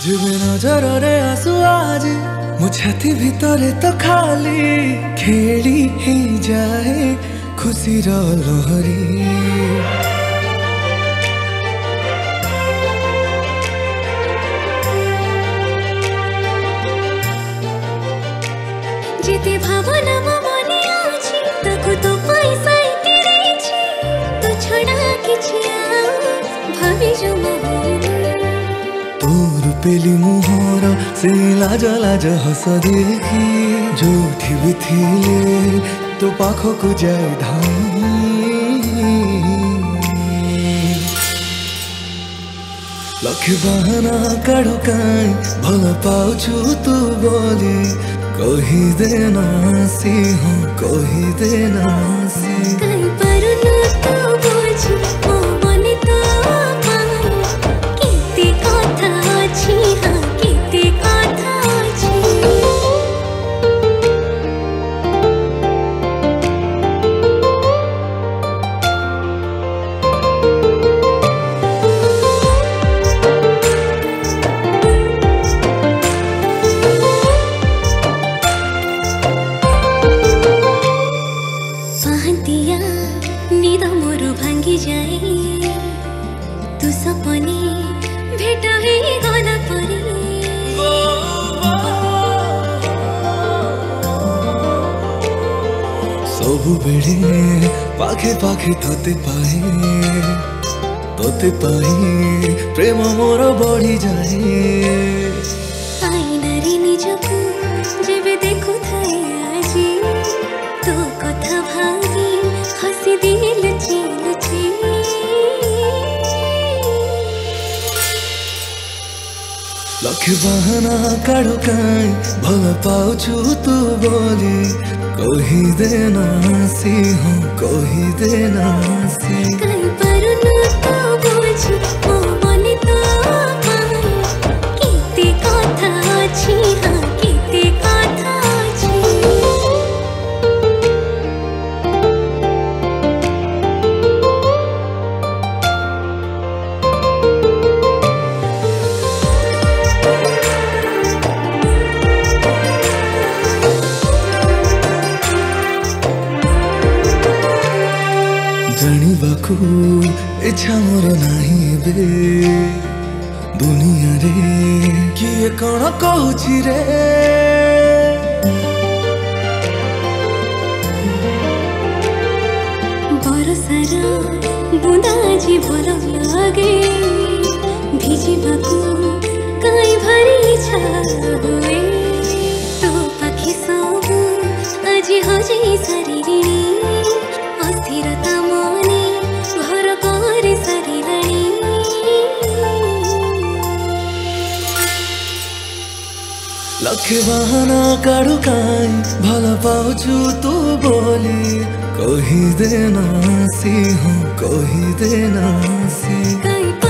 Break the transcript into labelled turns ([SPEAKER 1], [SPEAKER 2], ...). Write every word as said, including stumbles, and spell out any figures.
[SPEAKER 1] जुबे नजर आसु आज मो छाती भितरे तो खाली खेली ही जाए खुशी रो लहरी।
[SPEAKER 2] जिते भावना मो मने आछि ताकु तो पैसा इतिरेछि तो छड़ा किछि आ भाभी जो मो
[SPEAKER 1] तोर पेली मुहर से लाज लाज हस देखी जोठी भी थिले तो पाखक जाए धाई। लखे बहाना काढ़ु काई भल पाउछु तू बोली कही देना सी हाँ कही देना सी।
[SPEAKER 2] कहीं परुनु तो बोझी ओ मने तो पाई किते कथा अछि हाँ किते कथा अछि। पाहंतिया निद मोर भांगी जाए तू सपने भेट हे गला परे।
[SPEAKER 1] सबु बेड़े पाखे पाखे तोते पाए तोते पाए प्रेम मोर बढ़ी जाए।
[SPEAKER 2] आईनारे निजकु जेबे देखु थाए आजी तो कथा भावी हसी दिए लुची लुची।
[SPEAKER 1] लख बहाना काढ़ु काई भल पाउछु तू बोली कही देना सी हाँ कही देना सी।
[SPEAKER 2] कहीं परुनु तो बोझी ओ मने तो पाई किते कथा अछि हाँ किते कथा अछि।
[SPEAKER 1] जानिबाकू इच्छा मोर नाही बे दुनिया रे किए कौन कहूची रे।
[SPEAKER 2] बरसार बुंदा जी भल लागे भिजिबाकू काई भारी इच्छा हुए तो पाखी सबु আজি हजई शरीरिणी अस्थिरता मने घर करे सरिलाणी।
[SPEAKER 1] लख बहाना काढ़ु काई भल पाउछु तू बोली कही देना सी हाँ कही देना सी।
[SPEAKER 2] कहीं